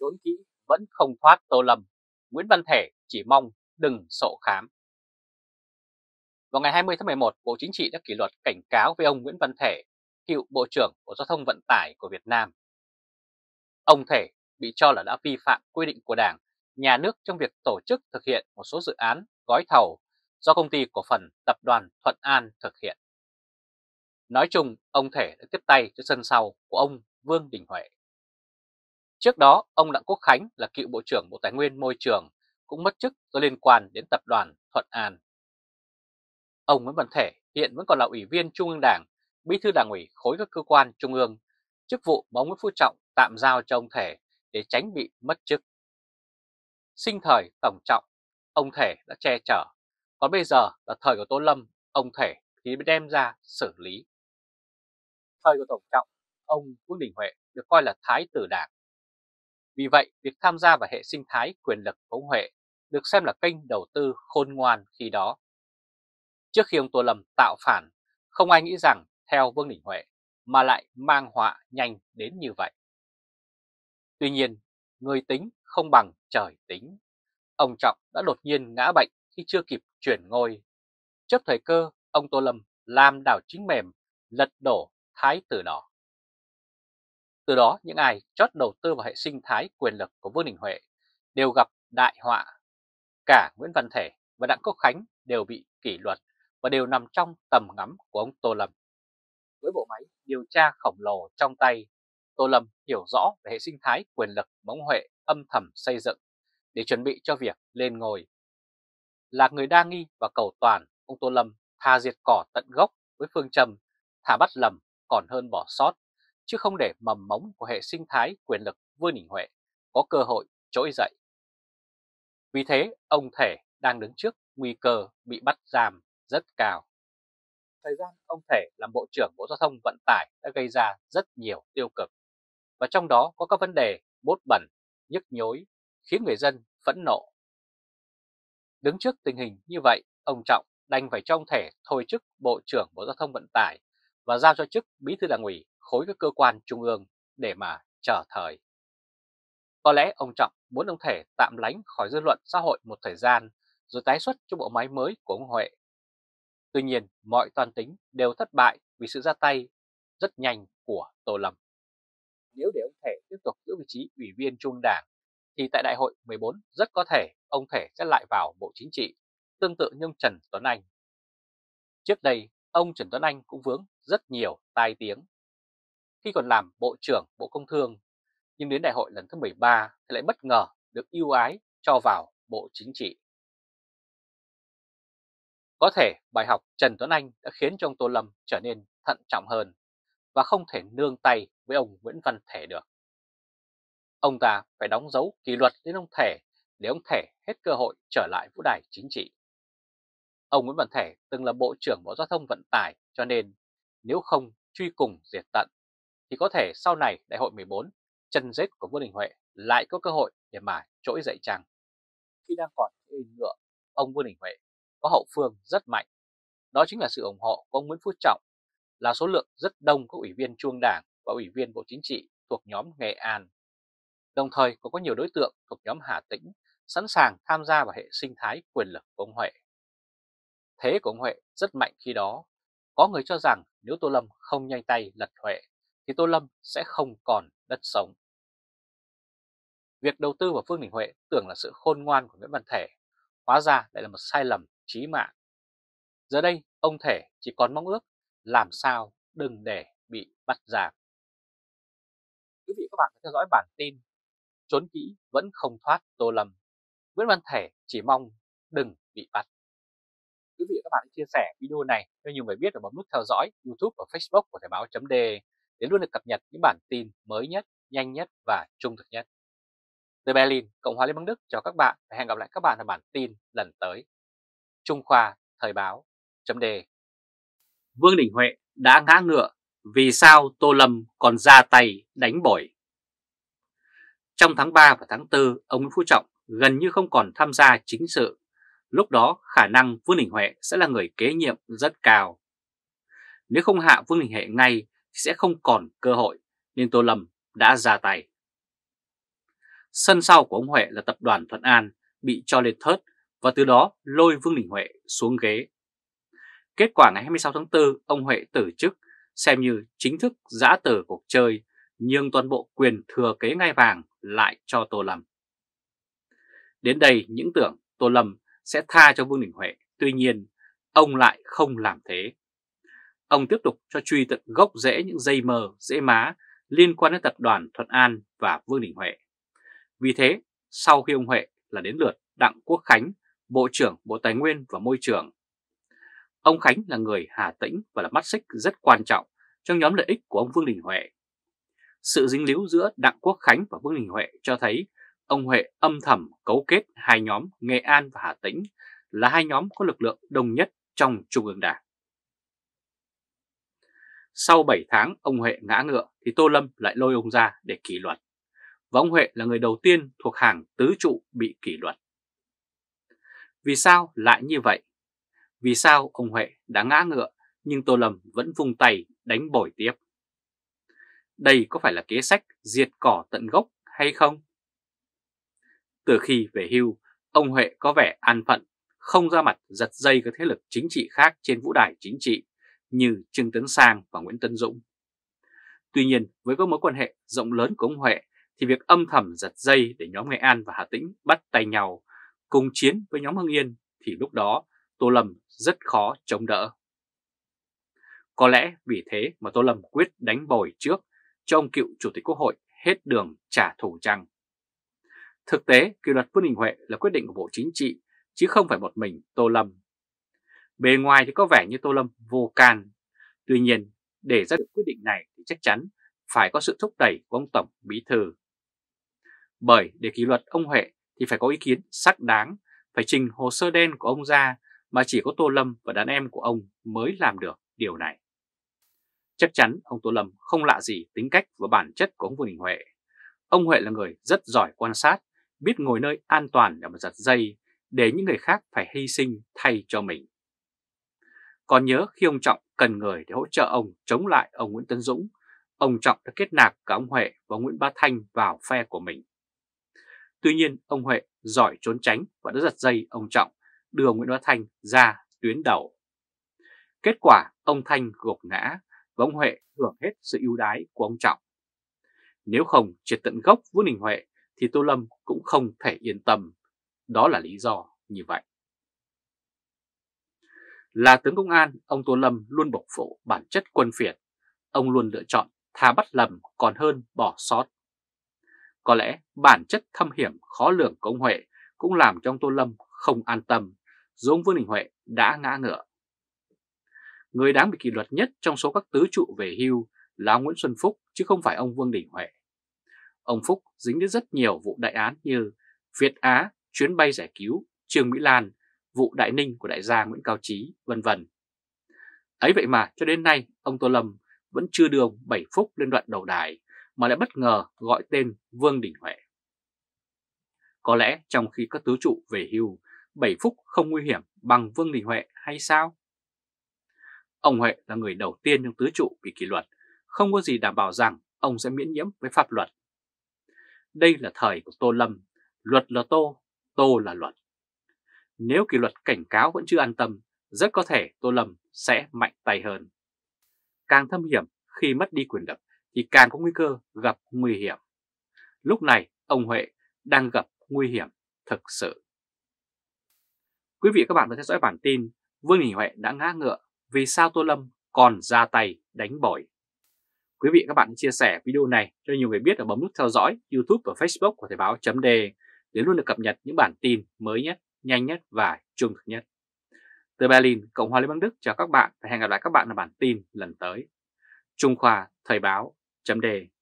trốn kỹ vẫn không thoát Tô Lâm, Nguyễn Văn Thể chỉ mong đừng sổ khám. Vào ngày 20 tháng 11, Bộ Chính trị đã kỷ luật cảnh cáo với ông Nguyễn Văn Thể, cựu Bộ trưởng Bộ Giao thông Vận tải của Việt Nam. Ông Thể bị cho là đã vi phạm quy định của Đảng, Nhà nước trong việc tổ chức thực hiện một số dự án gói thầu do Công ty Cổ phần Tập đoàn Thuận An thực hiện. Nói chung, ông Thể đã tiếp tay cho sân sau của ông Vương Đình Huệ. Trước đó, ông Đặng Quốc Khánh là cựu Bộ trưởng Bộ Tài nguyên Môi trường cũng mất chức do liên quan đến Tập đoàn Thuận An. Ông Nguyễn Văn Thể hiện vẫn còn là Ủy viên Trung ương Đảng, Bí thư Đảng ủy khối các cơ quan Trung ương, chức vụ mà ông Nguyễn Phú Trọng tạm giao cho ông Thể để tránh bị mất chức. Sinh thời Tổng Trọng, ông Thể đã che chở, còn bây giờ là thời của Tô Lâm, ông Thể thì bị đem ra xử lý. Thời của Tổng Trọng, ông Vương Đình Huệ được coi là thái tử Đảng. Vì vậy, việc tham gia vào hệ sinh thái quyền lực của ông Huệ được xem là kênh đầu tư khôn ngoan khi đó. Trước khi ông Tô Lâm tạo phản, không ai nghĩ rằng theo Vương Đình Huệ mà lại mang họa nhanh đến như vậy. Tuy nhiên, người tính không bằng trời tính. Ông Trọng đã đột nhiên ngã bệnh khi chưa kịp chuyển ngôi. Chấp thời cơ, ông Tô Lâm làm đảo chính mềm, lật đổ thái tử đỏ. Từ đó, những ai chót đầu tư vào hệ sinh thái quyền lực của Vương Đình Huệ đều gặp đại họa. Cả Nguyễn Văn Thể và Đặng Quốc Khánh đều bị kỷ luật và đều nằm trong tầm ngắm của ông Tô Lâm. Với bộ máy điều tra khổng lồ trong tay, Tô Lâm hiểu rõ về hệ sinh thái quyền lực mà ông Huệ âm thầm xây dựng để chuẩn bị cho việc lên ngôi. Là người đa nghi và cầu toàn, ông Tô Lâm thà diệt cỏ tận gốc với phương châm thà bắt lầm còn hơn bỏ sót, chứ không để mầm mống của hệ sinh thái quyền lực Vương Đình Huệ có cơ hội trỗi dậy. Vì thế, ông Thể đang đứng trước nguy cơ bị bắt giam rất cao. Thời gian ông Thể làm Bộ trưởng Bộ Giao thông Vận tải đã gây ra rất nhiều tiêu cực, và trong đó có các vấn đề bốt bẩn, nhức nhối, khiến người dân phẫn nộ. Đứng trước tình hình như vậy, ông Trọng đành phải cho ông Thể thôi chức Bộ trưởng Bộ Giao thông Vận tải và giao cho chức Bí thư Đảng ủy khối các cơ quan trung ương để mà chờ thời. Có lẽ ông Trọng muốn ông Thể tạm lánh khỏi dư luận xã hội một thời gian rồi tái xuất cho bộ máy mới của ông Huệ. Tuy nhiên, mọi toan tính đều thất bại vì sự ra tay rất nhanh của Tô Lâm. Nếu để ông Thể tiếp tục giữ vị trí Ủy viên Trung ương Đảng, thì tại Đại hội 14 rất có thể ông Thể sẽ lại vào Bộ Chính trị, tương tự như ông Trần Tuấn Anh. Trước đây, ông Trần Tuấn Anh cũng vướng rất nhiều tai tiếng khi còn làm Bộ trưởng Bộ Công Thương, nhưng đến Đại hội lần thứ 13 thì lại bất ngờ được ưu ái cho vào Bộ Chính trị. Có thể bài học Trần Tuấn Anh đã khiến cho ông Tô Lâm trở nên thận trọng hơn và không thể nương tay với ông Nguyễn Văn Thể được. Ông ta phải đóng dấu kỷ luật lên ông Thể để ông Thể hết cơ hội trở lại vũ đài chính trị. Ông Nguyễn Văn Thể từng là Bộ trưởng Bộ Giao thông Vận tải, cho nên nếu không truy cùng diệt tận thì có thể sau này Đại hội 14, chân rết của Vương Đình Huệ lại có cơ hội để mà trỗi dậy chăng. Khi đang còn yên ngựa, ông Vương Đình Huệ có hậu phương rất mạnh. Đó chính là sự ủng hộ của ông Nguyễn Phú Trọng, là số lượng rất đông các ủy viên Trung ương Đảng và ủy viên Bộ Chính trị thuộc nhóm Nghệ An. Đồng thời còn có nhiều đối tượng thuộc nhóm Hà Tĩnh sẵn sàng tham gia vào hệ sinh thái quyền lực của ông Huệ. Thế của ông Huệ rất mạnh khi đó. Có người cho rằng nếu Tô Lâm không nhanh tay lật Huệ thì Tô Lâm sẽ không còn đất sống. Việc đầu tư vào Vương Đình Huệ tưởng là sự khôn ngoan của Nguyễn Văn Thể, hóa ra lại là một sai lầm chí mạng. Giờ đây, ông Thể chỉ còn mong ước làm sao đừng để bị bắt giam. Quý vị và các bạn theo dõi bản tin Trốn kỹ vẫn không thoát Tô Lâm, Nguyễn Văn Thể chỉ mong đừng bị bắt. Quý vị và các bạn hãy chia sẻ video này cho nhiều người biết và bấm nút theo dõi YouTube và Facebook của Thời báo.de để luôn được cập nhật những bản tin mới nhất, nhanh nhất và trung thực nhất. Từ Berlin, Cộng hòa Liên bang Đức chào các bạn và hẹn gặp lại các bạn ở bản tin lần tới. Trung Khoa Thời báo.de. Vương Đình Huệ đã ngã ngựa, vì sao Tô Lâm còn ra tay đánh bổi? Trong tháng 3 và tháng 4, ông Nguyễn Phú Trọng gần như không còn tham gia chính sự. Lúc đó khả năng Vương Đình Huệ sẽ là người kế nhiệm rất cao. Nếu không hạ Vương Đình Huệ ngay thì sẽ không còn cơ hội, nên Tô Lâm đã ra tay. Sân sau của ông Huệ là tập đoàn Thuận An bị cho lên thớt và từ đó lôi Vương Đình Huệ xuống ghế. Kết quả ngày 26 tháng 4, ông Huệ từ chức xem như chính thức giã từ cuộc chơi, nhường toàn bộ quyền thừa kế ngai vàng lại cho Tô Lâm. Đến đây những tưởng Tô Lâm sẽ tha cho Vương Đình Huệ, tuy nhiên ông lại không làm thế. Ông tiếp tục cho truy tận gốc rễ những dây mờ, rễ má liên quan đến tập đoàn Thuận An và Vương Đình Huệ. Vì thế, sau khi ông Huệ là đến lượt Đặng Quốc Khánh, Bộ trưởng Bộ Tài nguyên và Môi trường. Ông Khánh là người Hà Tĩnh và là mắt xích rất quan trọng trong nhóm lợi ích của ông Vương Đình Huệ. Sự dính líu giữa Đặng Quốc Khánh và Vương Đình Huệ cho thấy ông Huệ âm thầm cấu kết hai nhóm Nghệ An và Hà Tĩnh là hai nhóm có lực lượng đông nhất trong Trung ương Đảng. Sau 7 tháng ông Huệ ngã ngựa thì Tô Lâm lại lôi ông ra để kỷ luật. Và ông Huệ là người đầu tiên thuộc hàng tứ trụ bị kỷ luật. Vì sao lại như vậy? Vì sao ông Huệ đã ngã ngựa nhưng Tô Lâm vẫn vung tay đánh bồi tiếp? Đây có phải là kế sách diệt cỏ tận gốc hay không? Từ khi về hưu, ông Huệ có vẻ an phận, không ra mặt giật dây các thế lực chính trị khác trên vũ đài chính trị như Trương Tấn Sang và Nguyễn Tấn Dũng. Tuy nhiên, với các mối quan hệ rộng lớn của ông Huệ thì việc âm thầm giật dây để nhóm Nghệ An và Hà Tĩnh bắt tay nhau cùng chiến với nhóm Hưng Yên thì lúc đó Tô Lâm rất khó chống đỡ. Có lẽ vì thế mà Tô Lâm quyết đánh bồi trước cho ông cựu Chủ tịch Quốc hội hết đường trả thù chăng? Thực tế, kỷ luật Vương Đình Huệ là quyết định của Bộ Chính trị chứ không phải một mình Tô Lâm. Bề ngoài thì có vẻ như Tô Lâm vô can. Tuy nhiên, để ra được quyết định này thì chắc chắn phải có sự thúc đẩy của ông Tổng Bí Thư. Bởi để kỷ luật ông Huệ thì phải có ý kiến xác đáng, phải trình hồ sơ đen của ông ra mà chỉ có Tô Lâm và đàn em của ông mới làm được điều này. Chắc chắn ông Tô Lâm không lạ gì tính cách và bản chất của ông Vương Đình Huệ. Ông Huệ là người rất giỏi quan sát, biết ngồi nơi an toàn để mà giật dây, để những người khác phải hy sinh thay cho mình. Còn nhớ khi ông Trọng cần người để hỗ trợ ông chống lại ông Nguyễn Tấn Dũng, ông Trọng đã kết nạp cả ông Huệ và Nguyễn Bá Thanh vào phe của mình. Tuy nhiên, ông Huệ giỏi trốn tránh và đã giật dây ông Trọng đưa Nguyễn Bá Thanh ra tuyến đầu. Kết quả, ông Thanh gục ngã và ông Huệ hưởng hết sự ưu đãi của ông Trọng. Nếu không triệt tận gốc Vương Đình Huệ thì Tô Lâm cũng không thể yên tâm. Đó là lý do như vậy. Là tướng công an, ông Tô Lâm luôn bộc lộ bản chất quân phiệt. Ông luôn lựa chọn thà bắt lầm còn hơn bỏ sót. Có lẽ bản chất thâm hiểm khó lường của ông Huệ cũng làm cho ông Tô Lâm không an tâm, dù ông Vương Đình Huệ đã ngã ngựa. Người đáng bị kỷ luật nhất trong số các tứ trụ về hưu là ông Nguyễn Xuân Phúc chứ không phải ông Vương Đình Huệ. Ông Phúc dính đến rất nhiều vụ đại án như Việt Á, chuyến bay giải cứu, Trương Mỹ Lan, vụ Đại Ninh của đại gia Nguyễn Cao Trí, vân vân. Ấy vậy mà cho đến nay ông Tô Lâm vẫn chưa đưa ông Bảy Phúc lên đoạn đầu đài mà lại bất ngờ gọi tên Vương Đình Huệ. Có lẽ trong khi các tứ trụ về hưu, Bảy Phúc không nguy hiểm bằng Vương Đình Huệ hay sao? Ông Huệ là người đầu tiên trong tứ trụ bị kỷ luật, không có gì đảm bảo rằng ông sẽ miễn nhiễm với pháp luật. Đây là thời của Tô Lâm, luật là Tô, Tô là luật. Nếu kỷ luật cảnh cáo vẫn chưa an tâm, rất có thể Tô Lâm sẽ mạnh tay hơn. Càng thâm hiểm khi mất đi quyền lực thì càng có nguy cơ gặp nguy hiểm. Lúc này ông Huệ đang gặp nguy hiểm thực sự. Quý vị và các bạn vừa theo dõi bản tin Vương Đình Huệ đã ngã ngựa, vì sao Tô Lâm còn ra tay đánh bồi. Quý vị và các bạn chia sẻ video này cho nhiều người biết và bấm nút theo dõi YouTube và Facebook của Thời báo.de để luôn được cập nhật những bản tin mới nhất, nhanh nhất và trung thực nhất. Từ Berlin, Cộng hòa Liên bang Đức chào các bạn và hẹn gặp lại các bạn ở bản tin lần tới. Trung Khoa Thời báo.de